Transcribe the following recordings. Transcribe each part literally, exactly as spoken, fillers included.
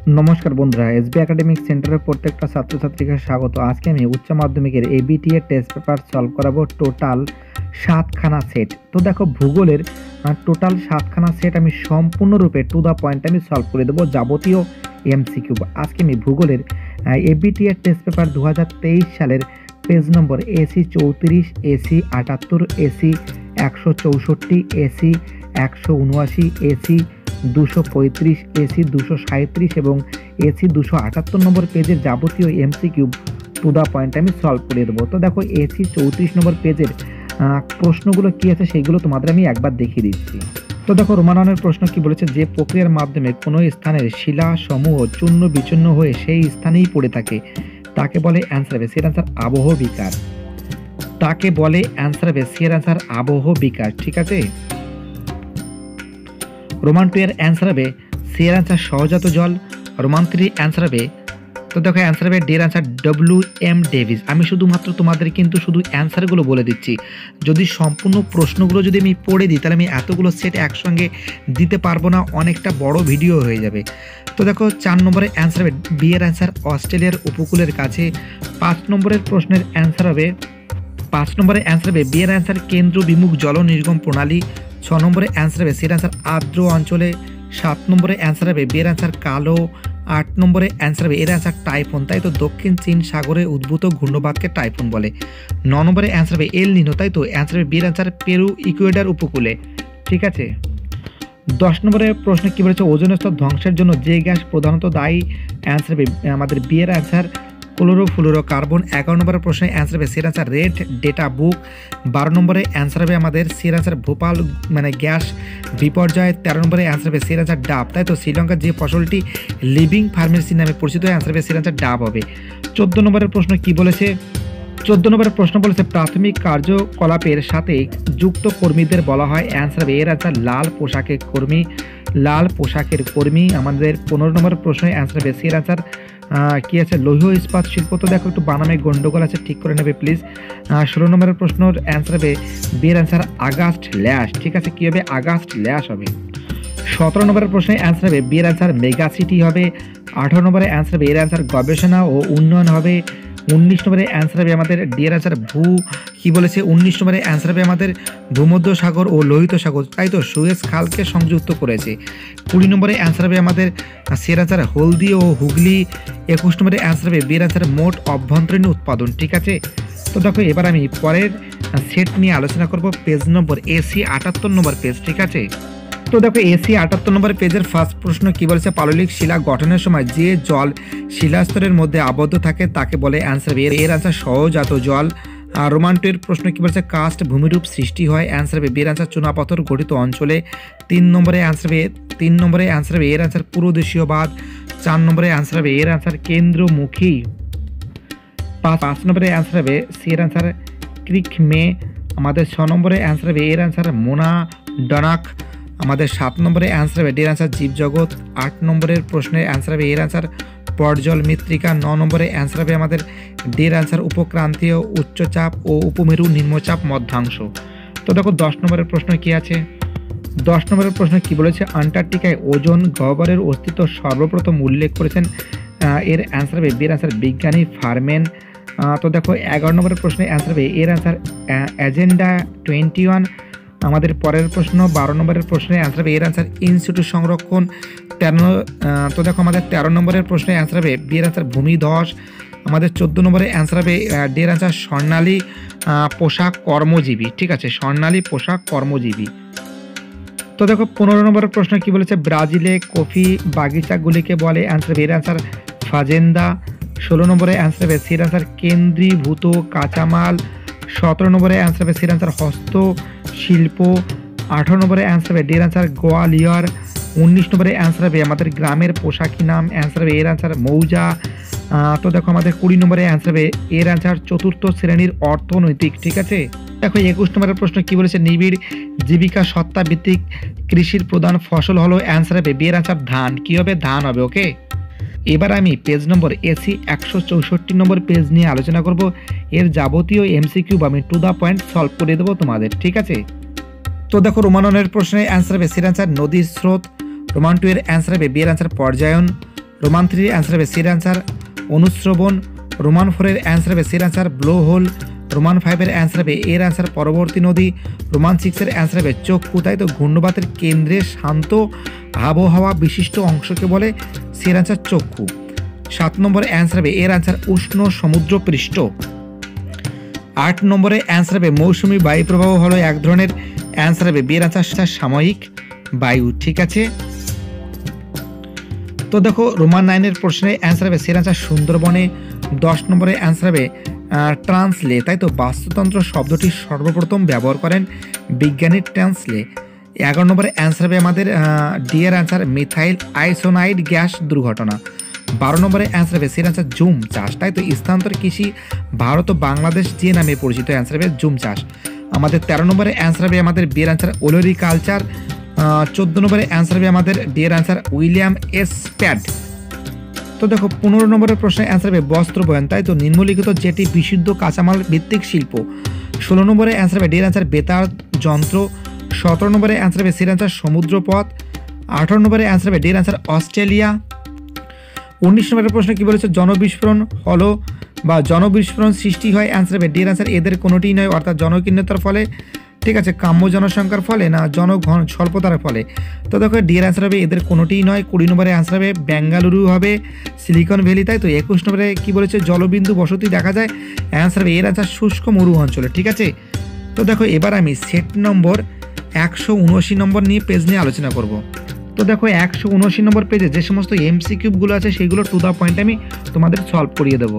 নমস্কার বন্ধুরা, SB academic সেন্টারের প্রত্যেকটা ছাত্রছাত্রীকে স্বাগত। আজকে আমি উচ্চ মাধ্যমিকের এবিটি এর টেস্ট পেপার সলভ করাবো টোটাল সাতখানা সেট। তো দেখো, ভূগোলের টোটাল সাতখানা সেট আমি সম্পূর্ণরূপে টু দ্য পয়েন্ট আমি সলভ করে দেবো, যাবতীয় এমসিকিউ। আজকে আমি ভূগোলের এবিটি এর টেস্ট পেপার দু হাজার তেইশ সালের পেজ নম্বর এসি চৌত্রিশ, এসি আটাত্তর, এসি একশো চৌষট্টি, এসি একশো উনআশি, এসি দুশো পঁয়ত্রিশ, এসি দুশো সাঁত্রিশ এবং এসি দুশো আটাত্তর নম্বর পেজের যাবতীয় এমসিকিউ টু দ্য পয়েন্ট আমি সলভ করে দেবো। তো দেখো, এসি চৌত্রিশ নম্বর পেজের প্রশ্নগুলো কি আছে সেগুলো তোমাদের আমি একবার দেখিয়ে দিচ্ছি। তো দেখো, রোমাননের প্রশ্ন কি বলেছে, যে প্রক্রিয়ার মাধ্যমে কোনো স্থানের শিলা সমূহ চূর্ণ বিচূর্ণ হয়ে সেই স্থানেই পড়ে থাকে তাকে বলে অ্যান্সার হবে সের অ্যান্সার আবহ বিকার। তাকে বলে অ্যান্সার হবে সের অ্যান্সার আবহ বিকার। ঠিক আছে। রোমান টু এর অ্যান্সার হবে সি এর অ্যান্সার সহজাত জল। রোমান থ্রি অ্যান্সার হবে, তো দেখো অ্যান্সার হবে ডি এর অ্যান্সার ডব্লিউ এম ডেভিস। আমি শুধুমাত্র তোমাদের কিন্তু শুধু অ্যান্সারগুলো বলে দিচ্ছি। যদি সম্পূর্ণ প্রশ্নগুলো যদি আমি পড়ে দিই তাহলে আমি এতগুলো সেট একসঙ্গে দিতে পারবো না, অনেকটা বড় ভিডিও হয়ে যাবে। তো দেখো, চার নম্বরে অ্যান্সার হবে বি এর অ্যান্সার অস্ট্রেলিয়ার উপকূলের কাছে। পাঁচ নম্বরের প্রশ্নের অ্যান্সার হবে পাঁচ নম্বরে অ্যান্সার হবে বি এর অ্যান্সার কেন্দ্র বিমুখ জল নির্গম প্রণালী। ছ নম্বরে অ্যান্সার হবে সের অ্যান্সার আর্দ্র অঞ্চলে। সাত নম্বরে অ্যান্সার হবে বি এর অ্যান্সার কালো। আট নম্বরে অ্যান্সার হবে এর অ্যান্সার টাইফুন। তাই তো দক্ষিণ চীন সাগরে উদ্ভূত ঘূর্ণবাতকে টাইফুন বলে। ন নম্বরে অ্যান্সার হবে এল নিনো। তাই তো অ্যান্সার হবে বি এর অ্যান্সার পেরু ইকুয়েডর উপকূলে। ঠিক আছে। দশ নম্বরের প্রশ্ন কি বলেছে, ওজোন স্তর ধ্বংসের জন্য যে গ্যাস প্রধানত দায়ী, অ্যান্সার হবে আমাদের বি এর অ্যান্সার ক্লোরোফ্লুরো কার্বন। এগারো নম্বরের প্রশ্নে অ্যান্সার হবে সির অ্যান্সার রেড ডেটা বুক। বারো নম্বরে অ্যান্সার হবে আমাদের সির অ্যান্সার ভোপাল মানে গ্যাস বিপর্যয়। তেরো নম্বরে অ্যান্সার হবে সির অ্যান্সার ডাব। তাই তো শ্রীলঙ্কার যে ফসলটি লিভিং ফার্মেসি নামে পরিচিত, অ্যান্সার হবে সির অ্যান্সার ডাব হবে। চোদ্দ নম্বরের প্রশ্ন কি বলেছে, চোদ্দ নম্বরের প্রশ্ন বলেছে প্রাথমিক কার্যকলাপের সাথে যুক্ত কর্মীদের বলা হয়, অ্যান্সার হবে এর অ্যান্সার লাল পোশাকের কর্মী। লাল পোশাকের কর্মী। আমাদের পনেরো নম্বরের প্রশ্নে অ্যান্সার হবে সির অ্যান্সার কি আছে লৌহ ইস্পাত শিল্প। তো দেখো, একটু বানামে গন্ডগোল আছে, ঠিক করে নেবে প্লিজ। ষোলো নম্বরের প্রশ্নের অ্যান্সার হবে বি এর অ্যান্সার আগস্ট ল্যাশ। ঠিক আছে, কি হবে আগস্ট ল্যাশ হবে। সতেরো নম্বরের প্রশ্নের অ্যান্সার হবে বি এর অ্যান্সার মেগা সিটি হবে। আঠারো নম্বরে অ্যান্সার হবে এর অ্যান্সার গবেষণা ও উন্নয়ন হবে। উনিশ নম্বরে অ্যান্সার হবে আমাদের ডি এর অ্যান্সার ভূ কি বলেছে উনিশ নম্বরে অ্যান্সার হবে আমাদের ভূমধ্য সাগর ও লোহিত সাগর। তাই তো সুয়েজ খালকে সংযুক্ত করেছে। কুড়ি নম্বরে অ্যান্সার হবে আমাদের সি এর অ্যান্সার হলদি ও হুগলি। একুশ নম্বরে অ্যান্সার হবে বি এর অ্যান্সার মোট অভ্যন্তরীণ উৎপাদন। ঠিক আছে। তো দেখো, এবার আমি পরের সেট নিয়ে আলোচনা করব, পেজ নম্বর এসি আটাত্তর নম্বর পেজ। ঠিক আছে। তো দেখো, এসি আটাত্তর নম্বর পেজের ফার্স্ট প্রশ্ন কি বলেছে, পাললিক শিলা গঠনের সময় যে জল শিলাস্তরের মধ্যে আবদ্ধ থাকে তাকে বলে, অ্যান্সার এর এর অ্যান্সার সহজাত জল। আর রোমান টু এর প্রশ্ন কি বলেছে, কাস্ট ভূমিরূপ সৃষ্টি হয়, অ্যান্সার হবে বি এর অ্যান্সার চুনাপাথর গঠিত অঞ্চলে। তিন নম্বরে অ্যান্সার হবে তিন নম্বরে অ্যান্সার হবে এর অ্যান্সার পুরোদেশীয় বাঁধ। চার নম্বরে অ্যান্সার হবে এর অ্যান্সার কেন্দ্রমুখী। পাঁচ পাঁচ নম্বরে অ্যান্সার হবে সি এর অ্যান্সার ক্রিক মে। আমাদের ছ নম্বরে অ্যান্সার হবে এর অ্যান্সার মোনা ডনাক। আমাদের সাত নম্বরে অ্যান্সার হবে ডি এর অ্যান্সার জীবজগৎ। আট নম্বরের প্রশ্নের অ্যান্সার হবে এর অ্যান্সার পর্জল মৃত্তিকা। ন নম্বরে অ্যান্সার হবে আমাদের ডি এর অ্যান্সার উপক্রান্তীয় উচ্চচাপ ও উপমেরু নিম্নচাপ মধ্যাংশ। তো দেখো, দশ নম্বরের প্রশ্ন কি আছে, দশ নম্বরের প্রশ্ন কি বলেছে, আন্টার্কটিকায় ওজোন গহ্বরের অস্তিত্ব সর্বপ্রথম উল্লেখ করেছেন, এর অ্যান্সার হবে বি এর অ্যান্সার বিজ্ঞানী ফারমেন। তো দেখো, এগারো নম্বরের প্রশ্নের অ্যান্সার হবে এর অ্যান্সার এজেন্ডা টোয়েন্টি ওয়ান। আমাদের পরের প্রশ্ন বারো নম্বরের প্রশ্নে অ্যান্সার হবে এর অ্যান্সার ইনস্টিটিউট সংরক্ষণ। তেরো তো দেখো, আমাদের তেরো নম্বরের প্রশ্নে অ্যান্সার হবে বি এর অ্যান্সার ভূমিধস। আমাদের চোদ্দো নম্বরে অ্যান্সার হবে ডি এর অ্যান্সার স্বর্ণালী পোশাক কর্মজীবী। ঠিক আছে, স্বর্ণালী পোশাক কর্মজীবী। তো দেখো, পনেরো নম্বরের প্রশ্ন কি বলেছে, ব্রাজিলে কফি বাগিচাগুলিকে বলে, অ্যান্সার হবে এর অ্যান্সার ফাজেন্দা। ষোলো নম্বরে অ্যান্সার হবে সির অ্যান্সার কেন্দ্রীভূত কাঁচামাল। সতেরো নম্বরে অ্যান্সার হবে সির অ্যান্সার হস্তশিল্প। আঠারো নম্বরে অ্যান্সার হবে ডি এর অ্যান্সার গোয়ালিয়র। উনিশ নম্বরে অ্যান্সার হবে আমাদের গ্রামের পোশাকি নাম, অ্যান্সার হবে এর অ্যান্সার মৌজা। তো দেখো, আমাদের কুড়ি নম্বরে অ্যান্সার হবে এর অ্যান্সার চতুর্থ শ্রেণীর অর্থনৈতিক। ঠিক আছে। দেখো, একুশ নম্বরের প্রশ্ন কি বলেছে, নিবিড় জীবিকা সত্তা ভিত্তিক কৃষির প্রধান ফসল হলো, অ্যান্সার হবে বি এর অ্যান্সার ধান। কি হবে ধান হবে। ওকে। এবার আমি পেজ নম্বর এসি একশো চৌষট্টি নম্বর পেজ নিয়ে আলোচনা করব, এর যাবতীয় এমসিকিউ আমি টু দ্য পয়েন্ট সলভ করে দেবো তোমাদের। ঠিক আছে। তো দেখো, রোমাননের প্রশ্নের অ্যান্সার হবে সির অ্যান্সার নদীর স্রোত। রোমান টু এর অ্যান্সার হবে বি এর অ্যান্সার পর্যায়ন। রোমান থ্রির অ্যান্সার হবে সির অ্যান্সার অনুশ্রবণ, রোমান ফোরের অ্যান্সার হবে সির অ্যান্সার ব্লো হোল, রোমান ফাইভের অ্যান্সার হবে এর অ্যান্সার পরবর্তী নদী, রোমান সিক্সের অ্যান্সার হবে চক্ষু। তাই তো ঘূর্ণবাতের কেন্দ্রে শান্ত আবহাওয়া বিশিষ্ট অংশকে বলে সির অ্যান্সার চক্ষু। সাত নম্বরে অ্যান্সার হবে এর অ্যান্সার উষ্ণ সমুদ্র পৃষ্ঠ। আট নম্বরে অ্যান্সার হবে মৌসুমি বায়ু প্রবাহ হলো এক ধরনের, অ্যান্সার হবে বি এর অ্যান্সার সাময়িক বায়ু। ঠিক আছে, তো দেখো রোমান নাইনের প্রশ্নে অ্যান্সার হবে সির অ্যান্সার সুন্দরবনে। দশ নম্বরে অ্যান্সার হবে ট্রান্সলে। তাই তো বাস্তুতন্ত্র শব্দটি সর্বপ্রথম ব্যবহার করেন বিজ্ঞানী ট্রান্সলে। এগারো নম্বরে অ্যান্সার হবে আমাদের ডি এর অ্যান্সার মিথাইল আইসোনাইড গ্যাস দুর্ঘটনা। বারো নম্বরে অ্যান্সার হবে সির অ্যান্সার জুম চাষ। তাই তো স্থানান্তর কৃষি ভারত ও বাংলাদেশ যে নামে পরিচিত, অ্যান্সার হবে জুম চাষ। আমাদের তেরো নম্বরে অ্যান্সার হবে আমাদের বি এর অ্যান্সার ওলোরি কালচার। চোদ্দ নম্বরে অ্যান্সার হবে আমাদের ডি এর অ্যান্সার উইলিয়াম এস প্যাড। তো দেখো পনেরো নম্বরের প্রশ্নে অ্যান্সার হবে বস্ত্র বয়ন। তাই তো নিম্নলিখিত যেটি বিশুদ্ধ কাঁচামাল ভিত্তিক শিল্প। ষোলো নম্বরে অ্যান্সার হবে ডি এর অ্যান্সার বেতার যন্ত্র। সতেরো নম্বরে অ্যান্সার হবে সির অ্যান্সার সমুদ্রপথ। আঠারো নম্বরে অ্যান্সার হবে ডি এর অ্যান্সার অস্ট্রেলিয়া। উনিশ নম্বরের প্রশ্ন কি বলেছে জনবিস্ফোরণ হলো বা জনবিস্ফোরণ সৃষ্টি হয়, অ্যান্সার হবে ডি এর অ্যান্সার এদের কোনোটিই নয়, অর্থাৎ জনকীর্ণতার ফলে, ঠিক আছে, কাম্য জনসংখ্যার ফলে না জনঘন স্বল্পতার ফলে। তো দেখো ডি এর অ্যান্সার হবে এদের কোনোটিই নয়। কুড়ি নম্বরে অ্যান্সার হবে বেঙ্গালুরু হবে সিলিকন ভ্যালি। তাই তো একুশ নম্বরে কি বলেছে জলবিন্দু বসতি দেখা যায়, অ্যান্সার হবে এর অ্যান্সার শুষ্ক মরু অঞ্চলে। ঠিক আছে, তো দেখো এবার আমি সেট নম্বর একশো উনআশি নম্বর নিয়ে পেজ নিয়ে আলোচনা করব। তো দেখো একশো উনআশি নম্বর পেজে যে সমস্ত এমসিকিউগুলো আছে সেইগুলো টু দ্য পয়েন্ট আমি তোমাদের সলভ করিয়ে দেবো।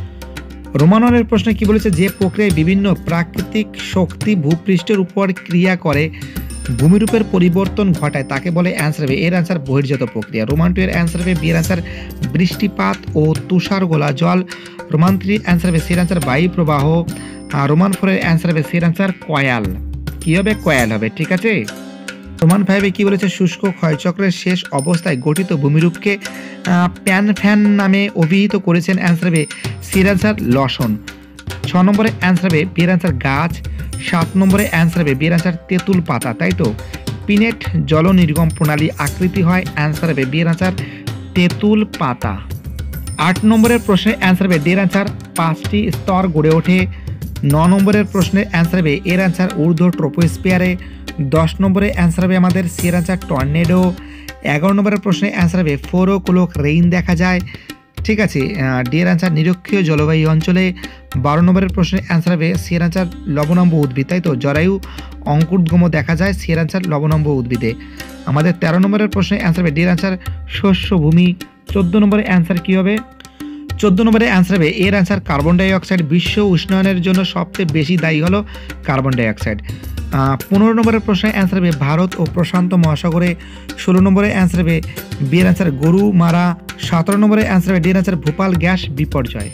রোমাননের প্রশ্নে কি বলেছে যে প্রক্রিয়ায় বিভিন্ন প্রাকৃতিক শক্তি ভূপৃষ্ঠের উপর ক্রিয়া করে ভূমিরূপের পরিবর্তন ঘটায় তাকে বলে, অ্যান্সার হবে এর অ্যান্সার বহির্জাত প্রক্রিয়া। রোমান টু এর অ্যান্সার হবে বি এর অ্যান্সার বৃষ্টিপাত ও তুষার গোলা জল। রোমান থ্রির অ্যান্সার হবে সির অ্যান্সার বায়ু প্রবাহ। আর রোমান ফোরের অ্যান্সার হবে সির অ্যান্সার কয়াল। কি হবে? কয়াল হবে। ঠিক আছে, রোমান ফাইভে কি বলেছে শুষ্ক ক্ষয়চক্রের শেষ অবস্থায় গঠিত ভূমিরূপকে প্যান ফ্যান নামে অভিহিত করেছেন, অ্যান্সার হবে সির অ্যান্সার লসন। ছ নম্বরে অ্যান্সার হবে বি এর অ্যান্সার গাছ। সাত নম্বরে অ্যান্সার হবে বি এর অ্যান্সার তেঁতুল পাতা। তাই তো পিনেট জল নির্গম প্রণালী আকৃতি হয়, অ্যান্সার হবে বি এর অ্যান্সার তেঁতুল পাতা। আট নম্বরের প্রশ্নে অ্যান্সার হবে ডি এর অ্যান্সার পাঁচটি স্তর গড়ে ওঠে। ন নম্বরের প্রশ্নের অ্যান্সার হবে এর অ্যান্সার ঊর্ধ্ব ট্রোপোস্ফিয়ারে। দশ নম্বরে অ্যান্সার হবে আমাদের সি এর অ্যান্সার টর্নেডো। এগারো নম্বরের প্রশ্নে অ্যান্সার হবে ফোর ও ক্লোক রেইন দেখা যায়। ঠিক আছে, ডি এর অ্যান্সার নিরক্ষীয় জলবায়ু অঞ্চলে। বারো নম্বরের প্রশ্নে অ্যান্সার হবে সি এর অ্যান্সার লবণাম্ব উদ্ভিদ। তাই তো জরায়ু অঙ্কুরোদ্গম দেখা যায় সি এর অ্যান্সার লবণাম্ব উদ্ভিদে। আমাদের তেরো নম্বরের প্রশ্নে অ্যান্সার হবে ডি এর অ্যান্সার শস্য ভূমি। চোদ্দ নম্বরের অ্যান্সার কী হবে? চোদ্দ নম্বরে অ্যান্সার হবে এর অ্যান্সার কার্বন ডাইঅক্সাইড। বিশ্ব উষ্ণায়নের জন্য সবচেয়ে বেশি দায়ী হলো কার্বন ডাইঅক্সাইড। পনেরো নম্বরের প্রশ্নে অ্যান্সার হবে ভারত ও প্রশান্ত মহাসাগরে। ষোলো নম্বরে অ্যান্সার হবে বি এর অ্যান্সার গরু মারা। সতেরো নম্বরে অ্যান্সার হবে ডি এর অ্যান্সার ভোপাল গ্যাস বিপর্যয়।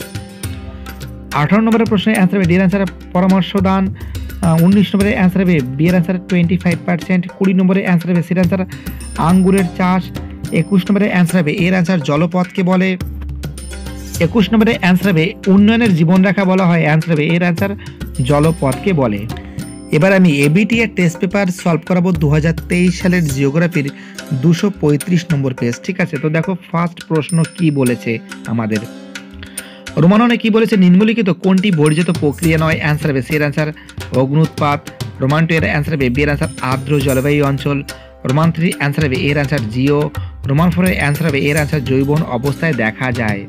আঠারো নম্বরের প্রশ্নে অ্যান্সার হবে ডি এর অ্যান্সার পরামর্শ দান। উনিশ নম্বরে অ্যান্সার হবে বি এর অ্যান্সার টোয়েন্টি ফাইভ পার্সেন্ট। কুড়ি নম্বরে অ্যান্সার হবে সি এর অ্যান্সার আঙ্গুরের চাষ। একুশ নম্বরে অ্যান্সার হবে এর অ্যান্সার জলপথকে বলে। একুশ নম্বরে অ্যান্সার হবে উন্নয়নের জীবনরেখা বলা হয়, অ্যান্সার হবে এর অ্যান্সার জলপথকে বলে। এবার আমি এবিটি এর টেস্ট পেপার সলভ করাবো দু হাজার তেইশ সালের জিওগ্রাফির দুশো পঁয়ত্রিশ নম্বর পেজ। ঠিক আছে, তো দেখো ফার্স্ট প্রশ্ন কি বলেছে আমাদের। রোমাননে কি বলেছে নিম্নলিখিত কোনটি বর্জিত প্রক্রিয়া নয়, অ্যান্সার হবে সি এর অ্যান্সার অগ্নুৎপাত। রোমান টু এর অ্যান্সার হবে বি এর অ্যান্সার আর্দ্র জলবায়ু অঞ্চল। রোমান থ্রি অ্যান্সার হবে এর অ্যান্সার জিও। রোমান ফোরের অ্যান্সার হবে এর অ্যান্সার জৈবন অবস্থায় দেখা যায়।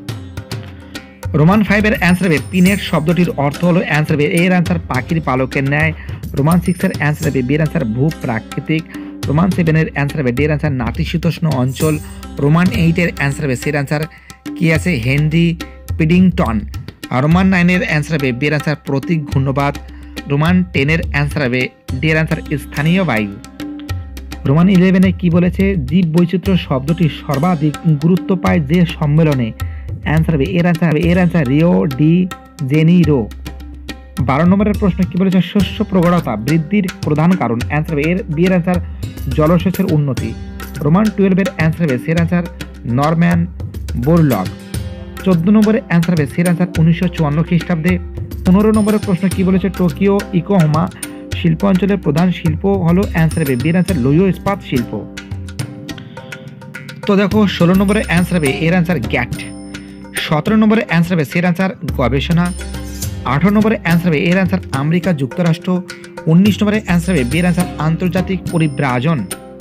রোমান ফাইভের অ্যান্সার হবে পিনেট শব্দটির অর্থ হলো, অ্যান্সার হবে এর অ্যান্সার পাখির পালকের ন্যায়। রোমান সিক্সের অ্যান্সার হবে বি এর অ্যান্সার ভূ প্রাকৃতিক। রোমান সেভেনের অ্যান্সার হবে ডি এর অ্যান্সার নাতিশীতোষ্ণ অঞ্চল। রোমান এইটের অ্যান্সার হবে সি এর অ্যান্সার কি আছে হেনরি পিডিংটন। আর রোমান নাইনের অ্যান্সার হবে বি এর অ্যান্সার প্রতীক ঘূর্ণবাদ। রোমান টেনের অ্যান্সার হবে ডি এর অ্যান্সার স্থানীয় বায়ু। রোমান ইলেভেনে কি বলেছে জীব বৈচিত্র্য শব্দটি সর্বাধিক গুরুত্ব পায় যে সম্মেলনে, অ্যান্সার হবে এর অ্যান্সার হবে এর অ্যান্সার রিও ডি জেনিরো। বারো নম্বরের প্রশ্ন কি বলেছে শস্য প্রগড়তা বৃদ্ধির প্রধান কারণ, অ্যান্সার হবে এর বি এর অ্যান্সার জলসেচের উন্নতি। রোমান টুয়েলভের অ্যান্সার হবে সের অ্যান্সার নরম্যান বোরলগ। চোদ্দ নম্বরের অ্যান্সার হবে সের অ্যান্সার উনিশশো চুয়ান্ন খ্রিস্টাব্দে। পনেরো নম্বরের প্রশ্ন কি বলেছে টোকিও ইকোহামা শিল্প অঞ্চলের প্রধান শিল্প হলো, অ্যান্সার হবে বি এর অ্যান্সার লৌহ ইস্পাত শিল্প। তো দেখো ষোলো নম্বরের অ্যান্সার হবে এর অ্যান্সার গ্যাট। সতেরো নম্বরের অ্যান্সার হবে সের অ্যান্সার গবেষণা। আঠারো নম্বরের অ্যান্সার হবে এর অ্যান্সার আমেরিকা যুক্তরাষ্ট্র। উনিশ নম্বরের অ্যান্সার হবে বিয়ের অ্যান্সার আন্তর্জাতিক পরিব্রাজন।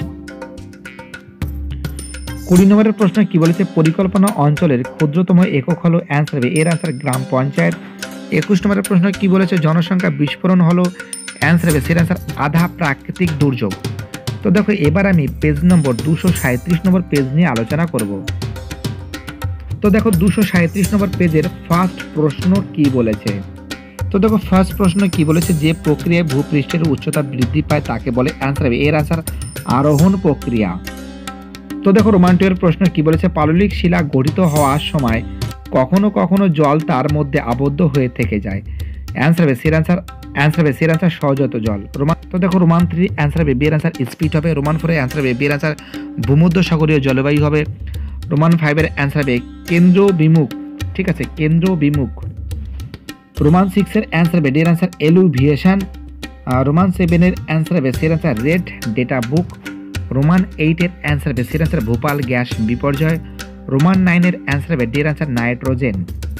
কুড়ি নম্বরের প্রশ্ন কি বলেছে, পরিকল্পনা অঞ্চলের ক্ষুদ্রতম একক হলো, অ্যান্সার হবে এর অ্যান্সার গ্রাম পঞ্চায়েত। একুশ নম্বরের প্রশ্ন কি বলেছে, জনসংখ্যা বিস্ফোরণ হলো, অ্যান্সার হবে সের অ্যান্সার আধা প্রাকৃতিক দুর্যোগ। তো দেখো এবার আমি পেজ নম্বর দুশো সাঁত্রিশ নম্বর পেজ নিয়ে আলোচনা করব। তো দেখো দুশো সাঁত্রিশ নম্বর পেজের ফার্স্ট প্রশ্ন কি বলেছে। তো দেখো ফার্স্ট প্রশ্ন কি বলেছে, যে প্রক্রিয়ায় ভূপৃষ্ঠের উচ্চতা বৃদ্ধি পায় তাকে বলে, অ্যান্সার হবে এর অ্যান্সার আরোহণ প্রক্রিয়া। তো দেখো রোমান টু এর প্রশ্ন কি বলেছে, পাললিক শিলা গঠিত হওয়ার সময় কখনো কখনো জল তার মধ্যে আবদ্ধ হয়ে থেকে যায়, অ্যান্সার হবে সের অ্যান্সার অ্যান্সার হবে সের অ্যান্সার সহজাত জল। রোমান তো দেখো রোমান থ্রি অ্যান্সার হবে বিয়ের অ্যান্সার স্পিড হবে। রোমান ফোরের অ্যান্সার হবে বিয়ের অ্যান্সার ভূমধ্য সাগরীয় জলবায়ু হবে। রোমান ফাইভের অ্যান্সার হবে কেন্দ্র বিমুখ, ঠিক আছে, কেন্দ্র বিমুখ। রোমান সিক্সের অ্যান্সার হবে ডের অ্যান্সার এলুভিয়েশন। রোমান সেভেনের অ্যান্সার হবে সের answer red data book. Roman এইটের অ্যান্সার হবে সের অ্যান্সার ভোপাল গ্যাস বিপর্যয়। রোমান নাইনের অ্যান্সার হবে ডের অ্যান্সার নাইট্রোজেন।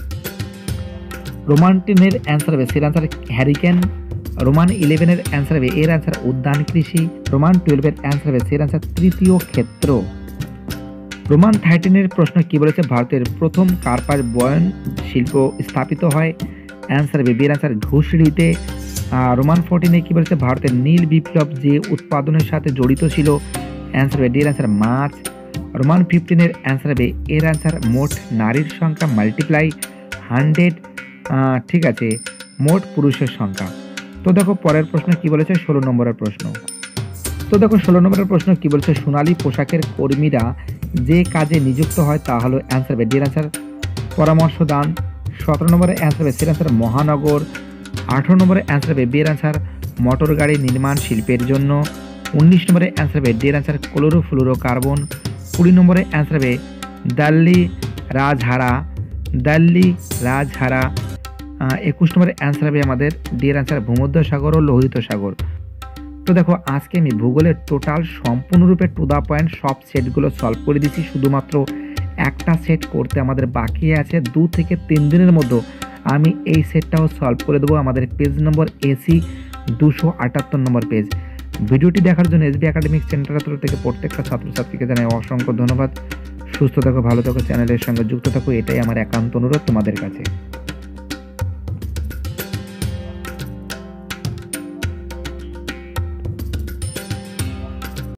রোমান টেনের অ্যান্সার হবে সের অ্যান্সার হ্যারিকেন। রোমান ইলেভেনের অ্যান্সার হবে এর অ্যান্সার উদ্যান কৃষি। রোমান টুয়েলভের অ্যান্সার হবে সের অ্যান্সার তৃতীয় ক্ষেত্র। রোমান থার্টিনের প্রশ্ন কি বলেছে, ভারতের প্রথম কার্পাস বয়ন শিল্প স্থাপিত হয়, অ্যান্সার হবে বিয়ের অ্যান্সার ঘুষড়িতে। রোমান ফোরটিনে কি বলেছে, ভারতের নীল বিপ্লব যে উৎপাদনের সাথে জড়িত ছিল, অ্যান্সার হবে ডির অ্যান্সার মাছ। রোমান ফিফটিনের অ্যান্সার হবে এর অ্যান্সার মোট নারীর সংখ্যা মাল্টিপ্লাই হান্ড্রেড, ঠিক আছে, মোট পুরুষের সংখ্যা। তো দেখো পরের প্রশ্ন কি বলেছে, ষোলো নম্বরের প্রশ্ন। তো দেখো ষোলো নম্বরের প্রশ্ন কি বলেছে, সোনালী পোশাকের কর্মীরা যে কাজে নিযুক্ত হয় তা হলো, অ্যান্সার হবে ডির অ্যান্সার পরামর্শ দান। সতেরো নম্বরের অ্যান্সার হবে সের অ্যান্সার মহানগর। আঠারো নম্বরের অ্যান্সার হবে বিয়ের অ্যান্সার মোটর গাড়ি নির্মাণ শিল্পের জন্য। উনিশ নম্বরের অ্যান্সার হবে ডির অ্যান্সার ক্লোরোফ্লুরো কার্বন। কুড়ি নম্বরের অ্যান্সার হবে দিল্লি রাজহারা দিল্লি রাজহারা। একুশ নম্বরের অ্যান্সার হবে আমাদের ডির অ্যান্সার ভূমধ্য সাগর ও লোহিত সাগর। তো দেখো আজকে আমি ভূগোলের টোটাল সম্পূর্ণরূপে টু দা পয়েন্ট সব সেটগুলো সলভ করে দিচ্ছি। শুধুমাত্র একটা সেট করতে আমাদের বাকি আছে, দু থেকে তিন দিনের মধ্যে আমি এই সেটটাও সলভ করে দেবো। আমাদের পেজ নম্বর এসি দুশো আটাত্তর নম্বর পেজ। ভিডিওটি দেখার জন্য এসবি একাডেমিক সেন্টারের তরফ থেকে প্রত্যেকটা ছাত্রছাত্রীকে জানাই অসংখ্য ধন্যবাদ। সুস্থ থাকো, ভালো থাকো, চ্যানেলের সঙ্গে যুক্ত থাকো, এটাই আমার একান্ত অনুরোধ তোমাদের কাছে।